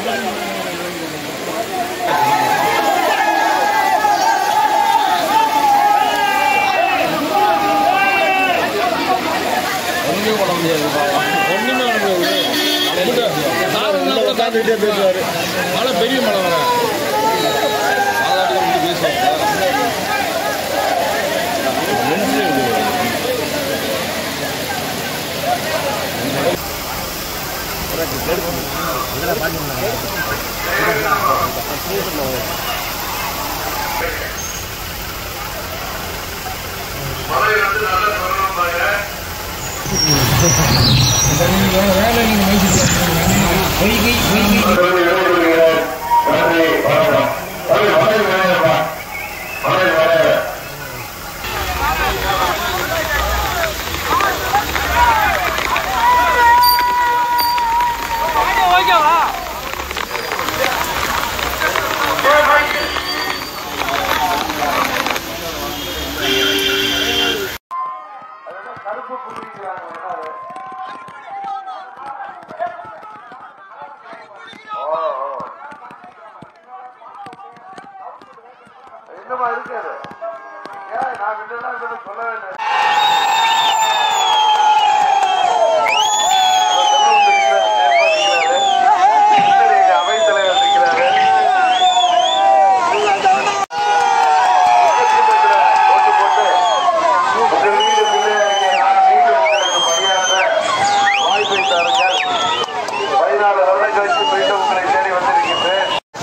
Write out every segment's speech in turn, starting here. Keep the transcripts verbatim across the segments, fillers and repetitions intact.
பேசுவாரு மழை பெரிய மழை வர வேலை நீங்க என்னமா இருக்காது ஏன் நான் இதெல்லாம் சொல்லவே இல்லை. அவைத்தலைவர் இருக்கிறாரு. ஓட்டு போட்டு உங்கள் வீடு பிள்ளையாக நான் மீண்டும் உங்களுக்கு பணியாற்ற வாய்ப்பை தாருங்கள். பதினாலு வருடம் கழிச்சு மீண்டும் உங்களை தேடி வந்திருக்கின்றேன்.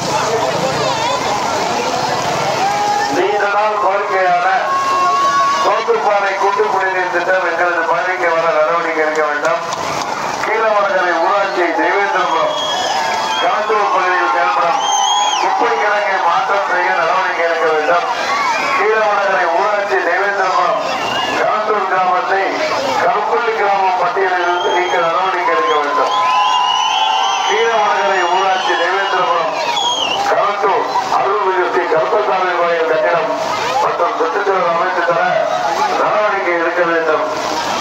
கோரிக்கையான தோற்றுப்பாறை கூட்டு குடிநீர் திட்டம் எங்களது பணிக்கு வர நடவடிக்கை எடுக்க வேண்டும். கீழவடகரை ஊராட்சி தெய்வேந்திரபுரம் கலந்தூர் பகுதியில் செயல்படும் குப்பை கிடங்கை மாற்றம் செய்ய நடவடிக்கை எடுக்க வேண்டும். கீழவடகரை ஊராட்சி தெய்வேந்திரபுரம் கலந்தூர் கிராமத்தை கருப்பள்ளி கிராமம் பட்டியலிலிருந்து நீக்க நடவடிக்கை எடுக்க வேண்டும். கீழவடகரை ஊராட்சி தெய்வேந்திரபுரம் கலந்தூர் அருள்மிகு கருப்பசாமி கோயில் கட்டிடம் மற்றும் சுற்றுச்சூழல் அமைத்து தர நடவடிக்கை எடுக்க வேண்டும்.